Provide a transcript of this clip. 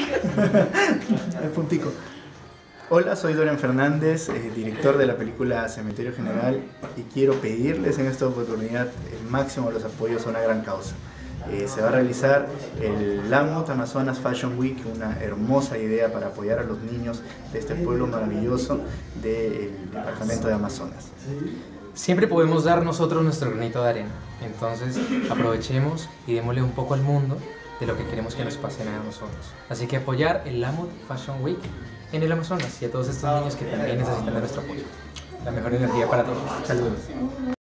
El puntico. Hola, soy Dorian Fernández, director de la película Cementerio General, y quiero pedirles en esta oportunidad el máximo de los apoyos a una gran causa. Se va a realizar el Lamut Amazonas Fashion Week, una hermosa idea para apoyar a los niños de este pueblo maravilloso del departamento de Amazonas. Siempre podemos dar nosotros nuestro granito de arena, entonces aprovechemos y démosle un poco al mundo de lo que queremos que nos pase a nosotros. Así que apoyar el Lamut Fashion Week en el Amazonas y a todos estos niños que también necesitan de nuestro apoyo. La mejor energía para todos. Saludos.